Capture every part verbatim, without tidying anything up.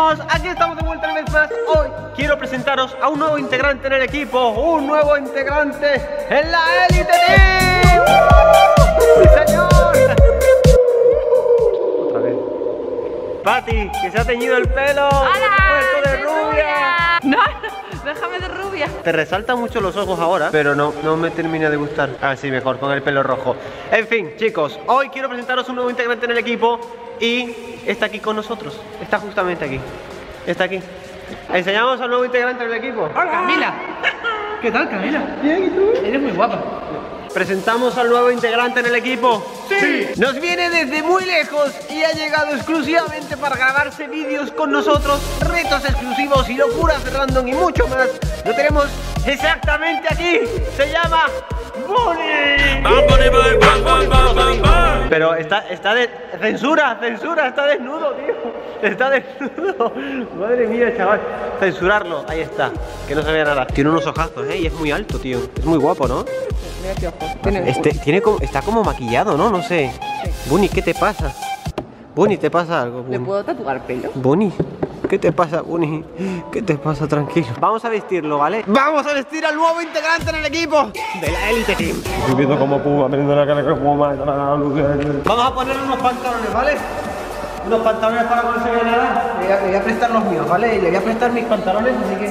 chicos, aquí estamos de vuelta una vez más. Hoy quiero presentaros a un nuevo integrante en el equipo. Un nuevo integrante en la Elite Team. ¡Sí, señor! Otra vez Pati, que se ha teñido el pelo. ¡Hola! ¡De rubia! No, déjame de rubia. Te resaltan mucho los ojos ahora, pero no, no me termina de gustar. Ah, sí, mejor, con el pelo rojo. En fin, chicos, hoy quiero presentaros un nuevo integrante en el equipo. Y está aquí con nosotros. Está justamente aquí. Está aquí. Enseñamos al nuevo integrante del equipo. ¡Hola, Camila! ¿Qué tal, Camila? Bien, ¿y tú? Eres muy guapa. ¿Presentamos al nuevo integrante en el equipo? ¡Sí! Nos viene desde muy lejos y ha llegado exclusivamente para grabarse vídeos con nosotros, retos exclusivos y locuras random y mucho más. Lo tenemos exactamente aquí. Se llama Bunny. Pero está, está de... Censura, censura, está desnudo, tío. Está desnudo. Madre mía, chaval. Censurarlo, ahí está. Que no se vea nada. Tiene unos ojazos, ¿eh? Y es muy alto, tío. Es muy guapo, ¿no? Mira qué ojos. Tiene Este, tiene como, está como maquillado, ¿no? No sé. Bunny, ¿qué te pasa? Bunny, ¿te pasa algo? ¿Le Bunny? puedo tatuar pelo? Bunny, ¿qué te pasa, Bunny? ¿Qué te pasa? Tranquilo. Vamos a vestirlo, ¿vale? ¡Vamos a vestir al nuevo integrante en el equipo de la Elite Team! Viviendo como puma, aprendiendo la cara como más. Vamos a poner unos pantalones, ¿vale? Unos pantalones para cuando se vea nada. Le voy, a, le voy a prestar los míos, ¿vale? Y le voy a prestar mis pantalones, así que...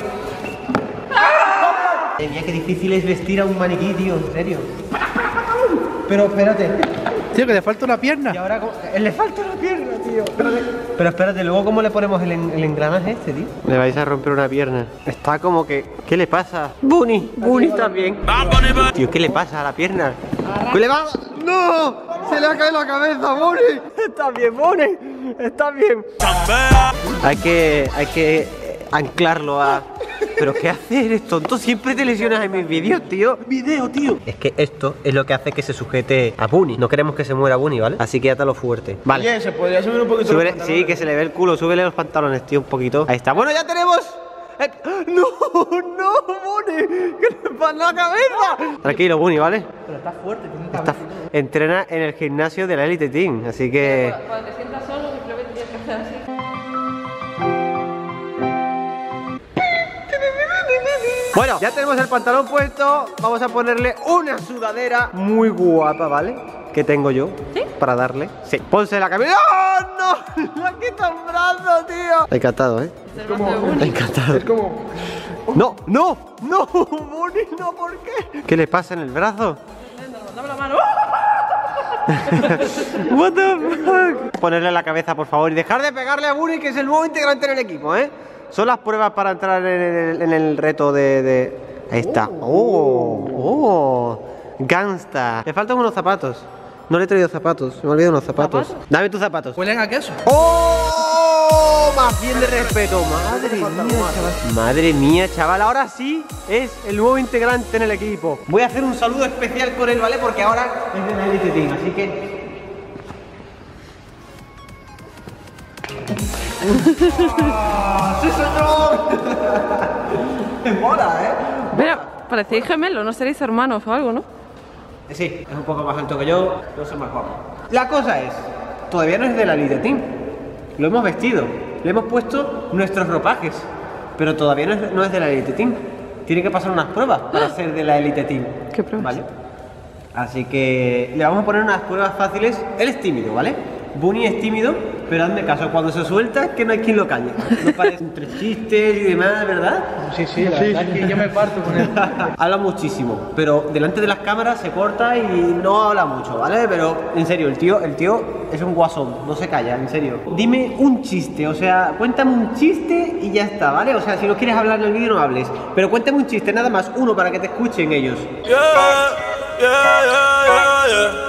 Madre mía, qué difícil es vestir a un maniquí, tío, en serio. Pero espérate. Tío, que le falta una pierna. Y ahora, ¿cómo? Le falta una pierna, tío. Espérate. Pero espérate, luego, ¿cómo le ponemos el, en, el engranaje este, tío? Le vais a romper una pierna. Está como que... ¿Qué le pasa? Bunny, Bunny también. Tío, ¿qué le pasa a la pierna? ¿Qué le va? ¡No! ¡Se le ha caído la cabeza, Bunny! Está bien, Bunny. Está bien. Hay que... Hay que anclarlo a... ¿Pero qué haces? ¿Eres tonto? Siempre te lesionas en mis vídeos, tío. Video, tío. Es que esto es lo que hace que se sujete a Bunny. No queremos que se muera Bunny, ¿vale? Así que átalo fuerte. Vale. Bien, se podría subir un poquito. Súbele, sí, que se le ve el culo. Súbele los pantalones, tío, un poquito. Ahí está. Bueno, ya tenemos... Eh, ¡No! ¡No, Bunny! ¡Que le pasa la cabeza! Tranquilo, Bunny, ¿vale? Pero está fuerte, tiene Está... Entrena en el gimnasio de la Elite Team, así que... Cuando te sientas solo, simplemente tienes que hacer así. Bueno, ya tenemos el pantalón puesto. Vamos a ponerle una sudadera muy guapa, ¿vale? Que tengo yo. ¿Sí? Para darle. Sí. Ponse la camisa. ¡Oh, no! ¡Le ha quitado un brazo, tío! Encantado, ¿eh? Es como... Encantado. Es como... ¡No! ¡No! ¡No! ¡Bunny, no! ¿Por qué? ¿Qué le pasa en el brazo? Dame la mano. What the fuck? Ponerle la cabeza, por favor. Y dejar de pegarle a Bunny, que es el nuevo integrante en el equipo, ¿eh? Son las pruebas para entrar en el, en el reto de, de... Ahí está. ¡Oh! ¡Oh! ¡Gangsta! Le faltan unos zapatos. No le he traído zapatos. Me he olvidado unos zapatos. ¿Zapatos? Dame tus zapatos. Huelen a queso. ¡Oh! Más bien de respeto. Madre mía, chaval. Madre mía, chaval. Ahora sí es el nuevo integrante en el equipo. Voy a hacer un saludo especial con él, ¿vale? Porque ahora es de la Elite Team. Así que... ¡Oh, ¡sí, señor! Es mola, ¿eh? Mira, parecéis gemelos, no seréis hermanos o algo, ¿no? Sí, es un poco más alto que yo, no soy más guapo. La cosa es, todavía no es de la Elite Team. Lo hemos vestido, le hemos puesto nuestros ropajes, pero todavía no es, no es de la Elite Team. Tiene que pasar unas pruebas para ser de la Elite Team. ¿Qué pruebas? ¿Vale? Así que le vamos a poner unas pruebas fáciles. Él es tímido, ¿vale? Bunny es tímido, pero hazme caso, cuando se suelta que no hay quien lo calle. No parece entre chistes y demás, ¿verdad? Sí, sí, la verdad es que yo me parto con él. Habla muchísimo, pero delante de las cámaras se corta y no habla mucho, ¿vale? Pero en serio, el tío, el tío es un guasón, no se calla, en serio. Dime un chiste, o sea, cuéntame un chiste y ya está, ¿vale? O sea, si no quieres hablar en el vídeo no hables, pero cuéntame un chiste, nada más, uno para que te escuchen ellos. Yeah, yeah, yeah, yeah.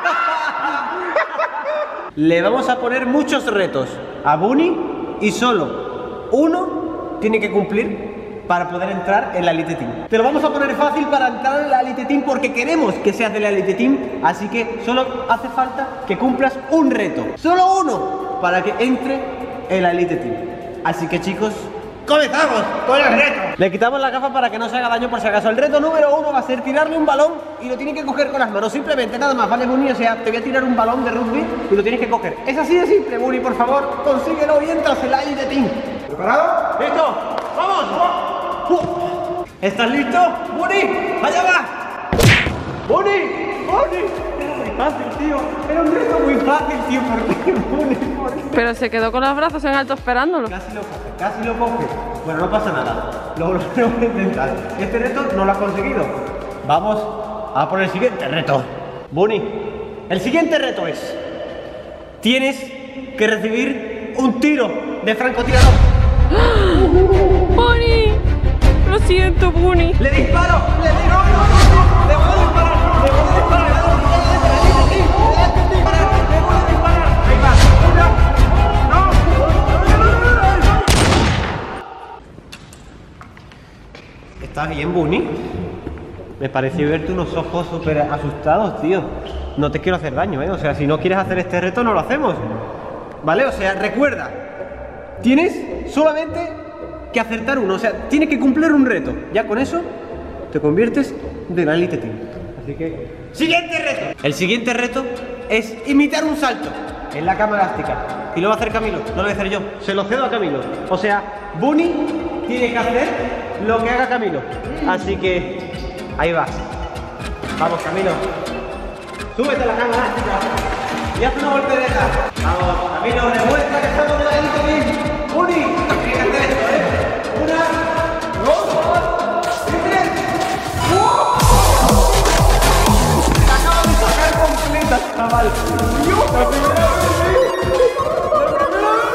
Le vamos a poner muchos retos a Bunny y solo uno tiene que cumplir para poder entrar en la Elite Team. Te lo vamos a poner fácil para entrar en la Elite Team porque queremos que seas de la Elite Team, así que solo hace falta que cumplas un reto, solo uno, para que entre en la Elite Team. Así que, chicos, ¡comenzamos con el reto! Le quitamos la gafa para que no se haga daño por si acaso. El reto número uno va a ser tirarle un balón y lo tiene que coger con las manos. Simplemente, nada más, ¿vale, Bunny? O sea, te voy a tirar un balón de rugby y lo tienes que coger. Es así de simple, Bunny, por favor, consíguelo y entras en la Elite Team. ¿Preparado? ¡Listo! ¡Vamos! Uh. ¿Estás listo? ¡Bunny! ¡Allá va! ¡Bunny! ¡Bunny! Era muy fácil, tío. Era un reto muy fácil, tío. ¿Por qué, Bunny? ¿Por qué? Pero se quedó con los brazos en alto esperándolo. Casi lo coge, casi lo coge. Bueno, no pasa nada. Lo volvemos a intentar. Este reto no lo has conseguido. Vamos a por el siguiente reto. Bunny, el siguiente reto es... Tienes que recibir un tiro de francotirador. ¡Bunny! Lo siento, Bunny. ¡Le disparo! ¡Le disparo! ¡No, no, no! ¡Le voy a disparar! ¡Le voy a disparar! ¡Le voy a disparar! ¡Ahí va! ¡Una! ¡No! ¿Estás bien, Bunny? Me pareció verte unos ojos súper asustados, tío. No te quiero hacer daño, ¿eh? O sea, si no quieres hacer este reto, no lo hacemos. ¿Vale? O sea, recuerda, tienes solamente que acertar uno. O sea, tienes que cumplir un reto. Ya con eso te conviertes de la Elite Team. Así que... ¡Siguiente reto! El siguiente reto es imitar un salto en la cama elástica. Y lo va a hacer Camilo, no lo voy a hacer yo. Se lo cedo a Camilo. O sea, Bunny tiene que hacer lo que haga Camilo. Así que... ahí va. Vamos, Camilo. Súbete a la cama elástica y haz una voltereta. Vamos, Camilo, demuestra que estamos de la Elite Team. Bunny, tienes que hacer esto, ¿eh? Una, dos, y tres. ¡Wow! Te acabo de sacar completa, chaval. ¡Dios! La primera vez. La primera vez.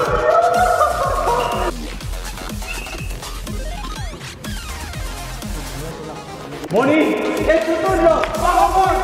Bunny, es tu turno. ¡Vamos, Bunny!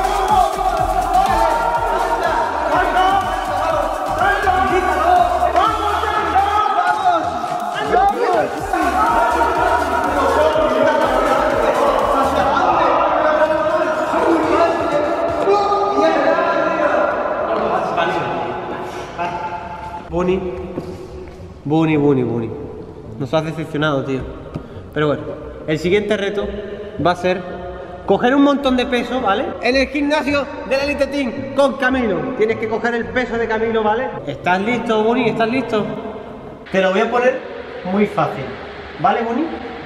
Bunny, Bunny, Bunny, Bunny. Nos has decepcionado, tío. Pero bueno, el siguiente reto va a ser coger un montón de peso, ¿vale? En el gimnasio de la Elite Team con Camilo. Tienes que coger el peso de Camilo, ¿vale? ¿Estás listo, Bunny? ¿Estás listo? Te lo voy a poner muy fácil, ¿vale, Bunny?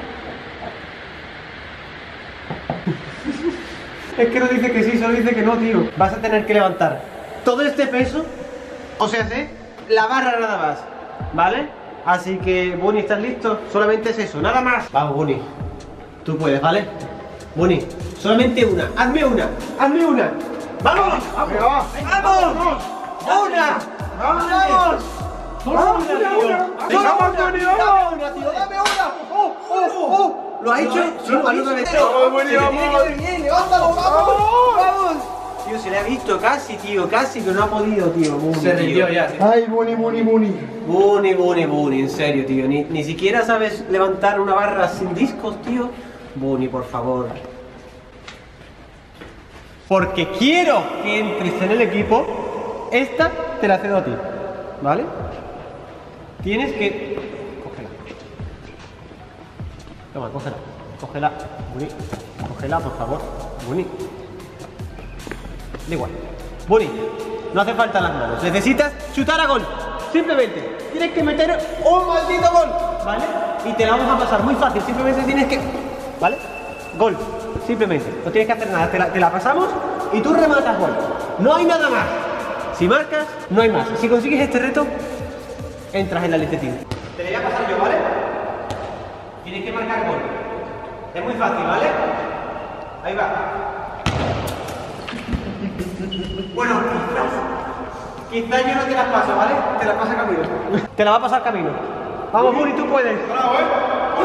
Es que no dice que sí, solo dice que no, tío. Vas a tener que levantar todo este peso, o sea, ¿sí? La barra nada más, ¿vale? Así que, Bunny, ¿estás listo? Solamente es eso, nada más. Vamos, Bunny. Tú puedes, ¿vale? Bunny, solamente una. Hazme una. Hazme una. ¡Vamos! ¡Vamos! ¡Vamos! ¡Vamos! ¡Una! ¡Vamos! ¡Vamos! ¡Vamos, tío! ¡Dame una, tío! ¡Dame una! ¡Oh, oh, oh! ¿Lo ha hecho? Sí, lo ha hecho. Se le tiene que ver bien. ¡Levántalo! ¡Vamos! ¡Vamos! Tío, se le ha visto casi, tío, casi, pero no ha podido, tío. Bunny, se rindió ya, tío. Ay, Bunny, Bunny, Bunny. Bunny, Bunny, Bunny, en serio, tío. Ni, ni siquiera sabes levantar una barra sin discos, tío. Bunny, por favor. Porque quiero que entres en el equipo. Esta te la cedo a ti, ¿vale? Tienes que... Cógela. Toma, cógela. Cógela. Bunny, cógela, por favor. Bunny. Da igual. Bunny, no hace falta las manos. Necesitas chutar a gol. Simplemente tienes que meter un maldito gol, ¿vale? Y te la vamos a pasar muy fácil. Simplemente tienes que... ¿Vale? Gol. Simplemente. No tienes que hacer nada. Te la, te la pasamos y tú rematas gol. No hay nada más. Si marcas, no hay más. Si consigues este reto, entras en la Elite Team. Te la voy a pasar yo, ¿vale? Tienes que marcar gol. Es muy fácil, ¿vale? Ahí va. Bueno, quizás, quizás yo no te las paso, ¿vale? Te las pasa Camilo. Te la va a pasar Camilo. Vamos, Bunny, tú puedes. Bravo, ¿eh?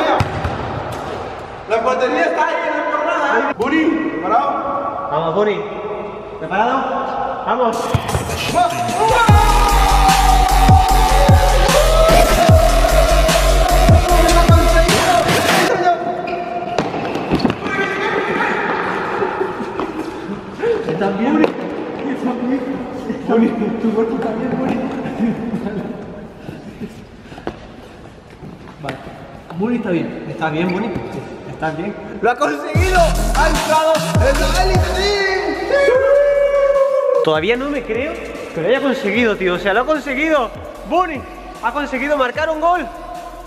La portería está ahí, no hay por nada, ¿eh? Bunny, ¿preparado? Vamos, Bunny. ¿Preparado? Vamos. ¿Estás bien? Bunny, tu cuerpo está bien, Bunny. Vale. Bunny está bien. ¿Estás bien, Bunny? Sí. ¿Estás bien? ¡Lo ha conseguido! ¡Ha entrado en la Elite Team! Todavía no me creo que lo haya conseguido, tío. O sea, lo ha conseguido. Bunny ha conseguido marcar un gol.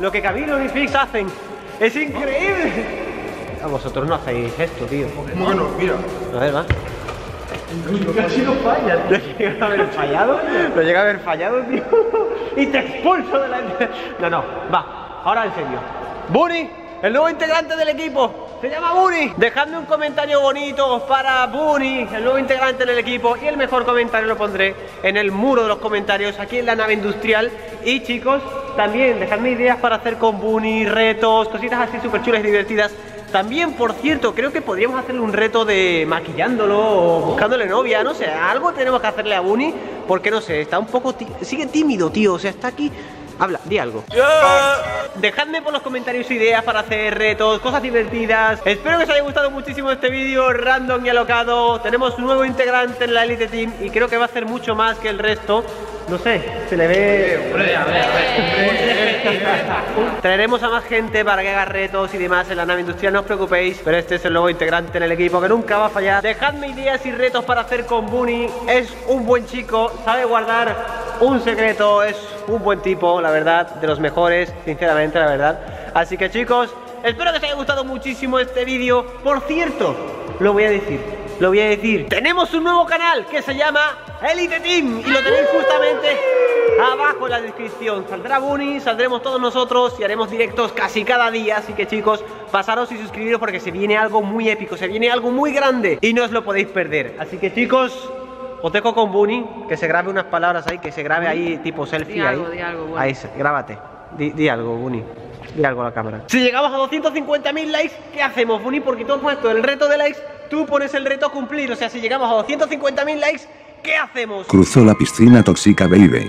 lo que Camilo y Fix hacen. ¡Es increíble! A vosotros no hacéis esto, tío. Bueno, mira. A ver, va. Casi no falla. ¿No llega a haber fallado? ¿No llega a haber fallado, tío? Y te expulso de la... No, no, va. Ahora en serio. Bunny, el nuevo integrante del equipo. Se llama Bunny. Dejadme un comentario bonito para Bunny, el nuevo integrante del equipo. Y el mejor comentario lo pondré en el muro de los comentarios aquí en la nave industrial. Y chicos, también dejadme ideas para hacer con Bunny, retos, cositas así súper chulas y divertidas. También, por cierto, creo que podríamos hacerle un reto de maquillándolo o buscándole novia, no sé, algo tenemos que hacerle a Bunny, porque no sé, está un poco, sigue tímido, tío, o sea, está aquí. Habla, di algo. Yeah. Dejadme por los comentarios ideas para hacer retos, cosas divertidas. Espero que os haya gustado muchísimo este vídeo random y alocado. Tenemos un nuevo integrante en la Elite Team y creo que va a hacer mucho más que el resto. No sé, se le ve... Hombre, a ver, a ver. Traeremos a más gente para que haga retos y demás en la nave industrial, no os preocupéis. Pero este es el nuevo integrante en el equipo que nunca va a fallar. Dejadme ideas y retos para hacer con Bunny. Es un buen chico, sabe guardar un secreto, es un buen tipo, la verdad, de los mejores, sinceramente, la verdad. Así que chicos, espero que os haya gustado muchísimo este vídeo. Por cierto, lo voy a decir, lo voy a decir. Tenemos un nuevo canal que se llama Elite Team y lo tenéis justamente abajo en la descripción. Saldrá Bunny, saldremos todos nosotros y haremos directos casi cada día. Así que chicos, pasaros y suscribiros porque se viene algo muy épico, se viene algo muy grande y no os lo podéis perder. Así que chicos, os dejo con Bunny, que se grabe unas palabras ahí, que se grabe ahí tipo selfie. Di algo, ahí. di algo, Bunny. Ahí, grábate. Di, di algo, Bunny. Di algo a la cámara. Si llegamos a doscientos cincuenta mil likes, ¿qué hacemos, Bunny? Porque tú has puesto el reto de likes, tú pones el reto a cumplir. O sea, si llegamos a doscientos cincuenta mil likes, ¿qué hacemos? Cruzó la piscina tóxica, baby.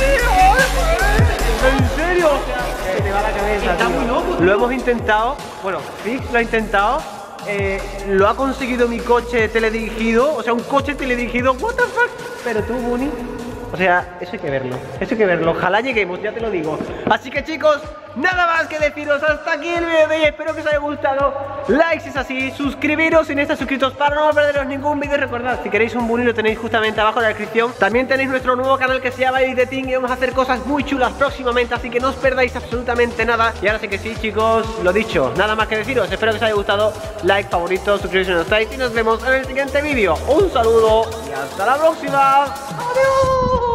¿En serio? O sea, se te va la cabeza. Está tío. muy loco, tío. Lo hemos intentado. Bueno, Fix lo ha intentado. Eh, lo ha conseguido mi coche teledirigido. O sea, un coche teledirigido. What the fuck. Pero tú, Bunny, o sea, eso hay que verlo. Eso hay que verlo. Ojalá lleguemos, ya te lo digo. Así que chicos, nada más que deciros. Hasta aquí el vídeo de hoy. Espero que os haya gustado. Like si es así. Suscribiros si no estáis suscritos para no perderos ningún vídeo. Recordad, si queréis un Bunny lo tenéis justamente abajo en la descripción. También tenéis nuestro nuevo canal que se llama Elite Team y vamos a hacer cosas muy chulas próximamente. Así que no os perdáis absolutamente nada. Y ahora sí que sí, chicos, lo dicho, nada más que deciros. Espero que os haya gustado. Like, favorito, suscribiros si no estáis. Y nos vemos en el siguiente vídeo. Un saludo y hasta la próxima. Adiós.